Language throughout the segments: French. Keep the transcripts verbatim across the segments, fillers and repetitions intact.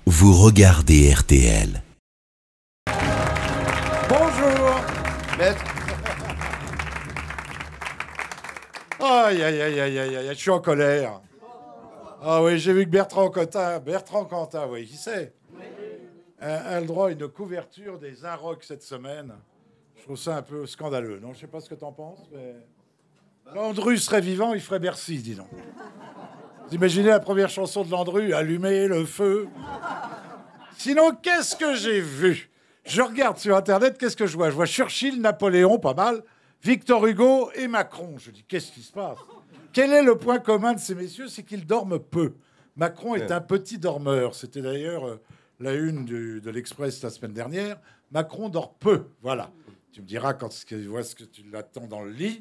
Vous regardez R T L. Bonjour, maître. Aïe, aïe, aïe, aïe, aïe, aïe, je suis en colère. Ah oui, j'ai vu que Bertrand Cantat, Bertrand Cantat, oui, qui c'est, a, a le droit à une couverture des Inrocks cette semaine. Je trouve ça un peu scandaleux, non? Je sais pas ce que t'en penses, mais... Landru serait vivant, il ferait Bercy, dis donc. Vous imaginez la première chanson de Landru, Allumer le feu. Sinon, qu'est-ce que j'ai vu? Je regarde sur Internet, qu'est-ce que je vois? Je vois Churchill, Napoléon, pas mal, Victor Hugo et Macron. Je dis, qu'est-ce qui se passe? Quel est le point commun de ces messieurs? C'est qu'ils dorment peu. Macron est un petit dormeur. C'était d'ailleurs euh, la une du, de l'Express la semaine dernière. Macron dort peu, voilà. Tu me diras quand tu vois ce que tu l'attends dans le lit.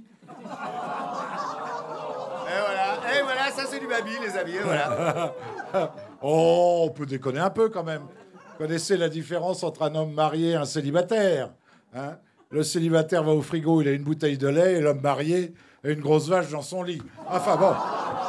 Et voilà, et voilà, ça c'est du baby, les amis, et voilà. Oh, on peut déconner un peu quand même. Vous connaissez la différence entre un homme marié et un célibataire, hein? Le célibataire va au frigo, il a une bouteille de lait, et l'homme marié a une grosse vache dans son lit. Enfin bon.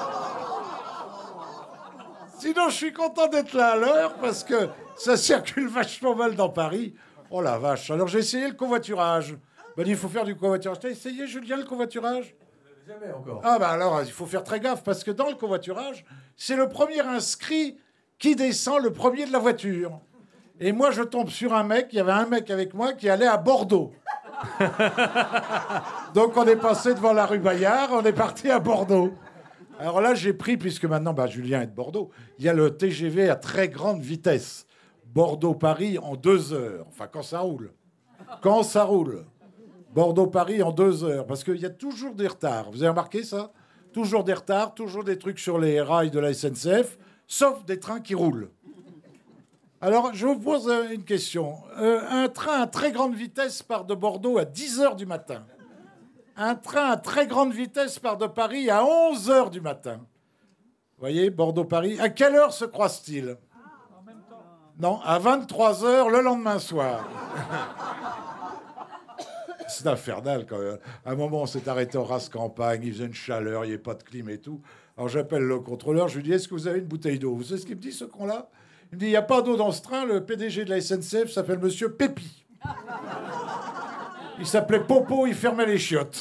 Sinon, je suis content d'être là à l'heure parce que ça circule vachement mal dans Paris. Oh la vache. Alors j'ai essayé le covoiturage. Ben, il faut faire du covoiturage. T'as essayé, Julien, le covoiturage? Jamais encore. Ah bah alors, il faut faire très gaffe, parce que dans le covoiturage, c'est le premier inscrit qui descend le premier de la voiture. Et moi, je tombe sur un mec, il y avait un mec avec moi qui allait à Bordeaux. Donc on est passé devant la rue Bayard, on est parti à Bordeaux. Alors là, j'ai pris, puisque maintenant, bah, Julien est de Bordeaux, il y a le T G V à très grande vitesse. Bordeaux-Paris en deux heures. Enfin, quand ça roule. Quand ça roule. Bordeaux-Paris en deux heures, parce qu'il y a toujours des retards. Vous avez remarqué ça? Toujours des retards, toujours des trucs sur les rails de la S N C F, sauf des trains qui roulent. Alors, je vous pose une question. Euh, un train à très grande vitesse part de Bordeaux à dix heures du matin. Un train à très grande vitesse part de Paris à onze heures du matin. Vous voyez, Bordeaux-Paris. À quelle heure se croisent-ils? Non, à vingt-trois heures le lendemain soir. C'est infernal quand même. À un moment, on s'est arrêté en race campagne, il faisait une chaleur, il n'y avait pas de clim et tout. Alors j'appelle le contrôleur, je lui dis, est-ce que vous avez une bouteille d'eau? Vous savez ce qu'il me dit, ce con-là? Il me dit, il n'y a pas d'eau dans ce train, le P D G de la S N C F s'appelle Monsieur Pépi. Il s'appelait Popo, il fermait les chiottes.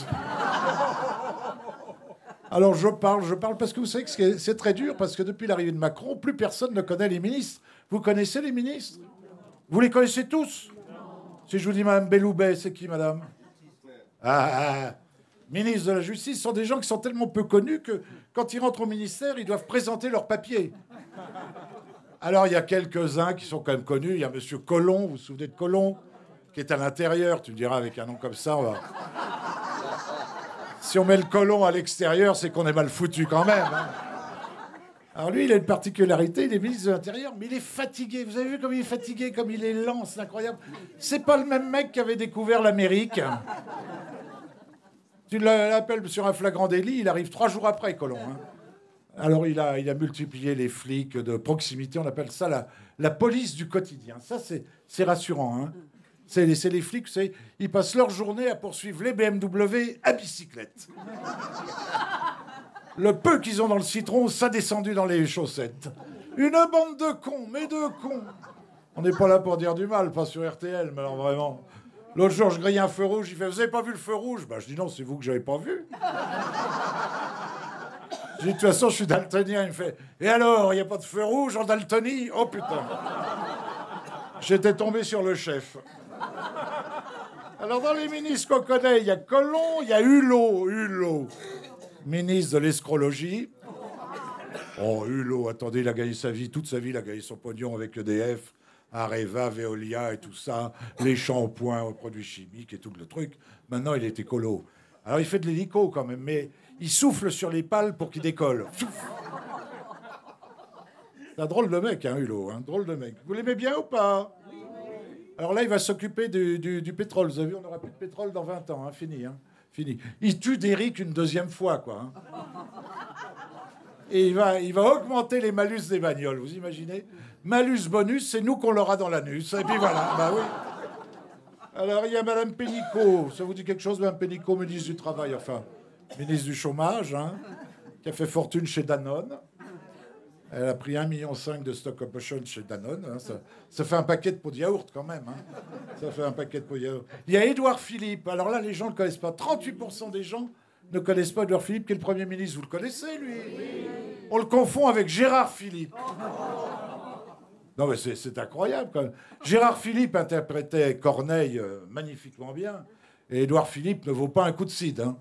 Alors je parle, je parle, parce que vous savez que c'est très dur, parce que depuis l'arrivée de Macron, plus personne ne connaît les ministres. Vous connaissez les ministres? Vous les connaissez tous? Si je vous dis Madame Belloubet, c'est qui, madame? Ah, ah, ministre de la Justice, sont des gens qui sont tellement peu connus que quand ils rentrent au ministère, ils doivent présenter leurs papiers. Alors, il y a quelques-uns qui sont quand même connus. Il y a Monsieur Collomb, vous vous souvenez de Collomb, qui est à l'intérieur. Tu me diras, avec un nom comme ça, on va... Si on met le Collomb à l'extérieur, c'est qu'on est mal foutu quand même, hein. Alors lui, il a une particularité, il est ministre de l'Intérieur, mais il est fatigué. Vous avez vu comme il est fatigué, comme il est lent, c'est incroyable. C'est pas le même mec qui avait découvert l'Amérique. Tu l'appelles sur un flagrant délit, il arrive trois jours après, Collomb, hein. Alors il a, il a multiplié les flics de proximité, on appelle ça la, la police du quotidien. Ça, c'est rassurant, hein. C'est les, les flics, c'est, ils passent leur journée à poursuivre les B M W à bicyclette. Le peu qu'ils ont dans le citron, ça descendu dans les chaussettes. Une bande de cons, mais de cons. On n'est pas là pour dire du mal, pas sur R T L, mais alors vraiment. L'autre jour, je grille un feu rouge, il fait « Vous avez pas vu le feu rouge ?» Bah, je dis « Non, c'est vous que j'avais pas vu. » Je dis « De toute façon, je suis daltonien. » Il me fait « Et alors, il n'y a pas de feu rouge en Daltonie ?» Oh putain. J'étais tombé sur le chef. Alors, dans les ministres qu'on connaît, il y a Collomb, il y a Hulot, Hulot. Ministre de l'escrologie. Oh, Hulot, attendez, il a gagné sa vie, toute sa vie, il a gagné son pognon avec E D F, Areva, Veolia et tout ça, les shampoings aux produits chimiques et tout le truc. Maintenant, il est écolo. Alors, il fait de l'hélico quand même, mais il souffle sur les pales pour qu'il décolle. C'est un drôle de mec, hein, Hulot, hein, drôle de mec. Vous l'aimez bien ou pas? Alors là, il va s'occuper du, du, du pétrole. Vous avez vu, on n'aura plus de pétrole dans vingt ans, hein, fini, hein. Fini. Il tue Derrick une deuxième fois, quoi, hein. Et il va, il va augmenter les malus des bagnoles, vous imaginez? Malus bonus, c'est nous qu'on l'aura dans l'anus. Et puis voilà, bah oui. Alors, il y a Madame Pénicaud. Ça vous dit quelque chose, Madame Pénicaud, ministre du Travail, enfin, ministre du Chômage, hein, qui a fait fortune chez Danone. Elle a pris un virgule cinq million de stock option chez Danone. Hein. Ça, ça fait un paquet de pots de yaourt quand même. Hein. Ça fait un paquet de pots de yaourt. Il y a Édouard Philippe. Alors là, les gens ne le connaissent pas. trente-huit pour cent des gens ne connaissent pas Édouard Philippe, qui est le Premier ministre. Vous le connaissez, lui? On le confond avec Gérard Philippe. Non, mais c'est incroyable, quand même. Gérard Philippe interprétait Corneille euh, magnifiquement bien. Et Édouard Philippe ne vaut pas un coup de cid. Hein.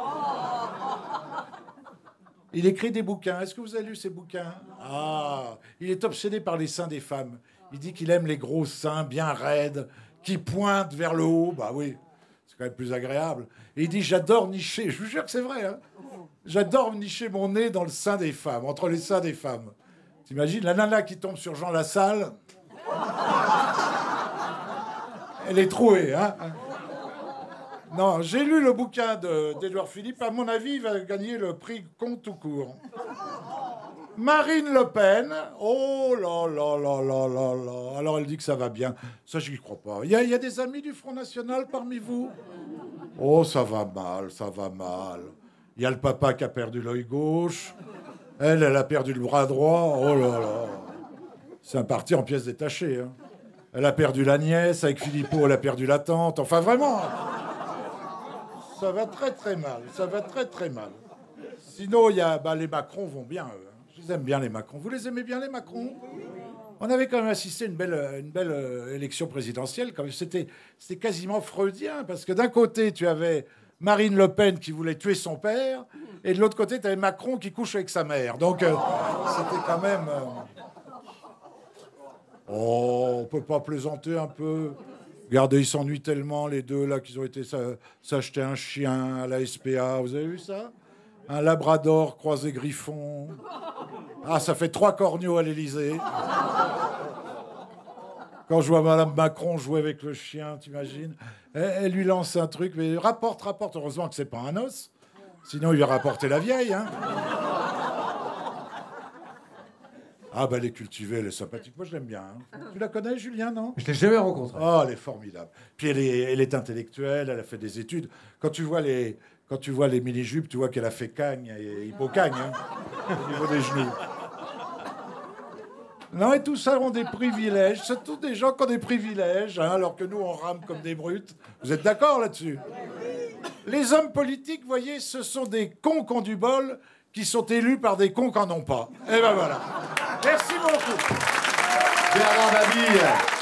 Il écrit des bouquins. Est-ce que vous avez lu ces bouquins? Ah, il est obsédé par les seins des femmes. Il dit qu'il aime les gros seins bien raides, qui pointent vers le haut. Bah oui, c'est quand même plus agréable. Et il dit, j'adore nicher. Je vous jure que c'est vrai. Hein. J'adore nicher mon nez dans le sein des femmes, entre les seins des femmes. T'imagines, la nana qui tombe sur Jean Lassalle, elle est trouée, hein. Non, j'ai lu le bouquin d'Édouard Philippe. À mon avis, il va gagner le prix Con tout court. Marine Le Pen. Oh là là là là là là. Alors, elle dit que ça va bien. Ça, je n'y crois pas. Il y, y a des amis du Front National parmi vous? Oh, ça va mal, ça va mal. Il y a le papa qui a perdu l'œil gauche. Elle, elle a perdu le bras droit. Oh là là. C'est un parti en pièces détachées. Hein. Elle a perdu la nièce. Avec Philippot, elle a perdu la tante. Enfin, vraiment... Ça va très très mal, ça va très très mal. Sinon, il y a, bah, les Macron vont bien, eux. Je les aime bien, les Macron. Vous les aimez bien, les Macron? On avait quand même assisté à une belle, une belle euh, élection présidentielle. C'était quasiment freudien, parce que d'un côté, tu avais Marine Le Pen qui voulait tuer son père, et de l'autre côté, tu avais Macron qui couche avec sa mère. Donc, euh, c'était quand même... Euh... Oh, on peut pas plaisanter un peu? Regardez, ils s'ennuient tellement, les deux, là, qu'ils ont été s'acheter un chien à la S P A. Vous avez vu ça? Un labrador croisé griffon. Ah, ça fait trois corneaux à l'Élysée. Quand je vois Madame Macron jouer avec le chien, t'imagines? elle, elle lui lance un truc, mais rapporte, rapporte. Heureusement que c'est pas un os. Sinon, il lui a rapporté la vieille, hein. Ah, bah, elle est cultivée, elle est sympathique. Moi, je l'aime bien. Hein. Tu la connais, Julien, non? Je l'ai jamais rencontrée. Oh, elle est formidable. Puis, elle est, elle est intellectuelle, elle a fait des études. Quand tu vois les, quand tu vois les mini-jupes, tu vois qu'elle a fait cagne et hippocagne, hein, au niveau des genoux. Non, et tout ça ont des privilèges. C'est tous des gens qui ont des privilèges, hein, alors que nous, on rame comme des brutes. Vous êtes d'accord là-dessus? Les hommes politiques, vous voyez, ce sont des cons qui ont du bol, qui sont élus par des cons qui n'en ont pas. Et ben voilà. Merci beaucoup. Bernard Mabille.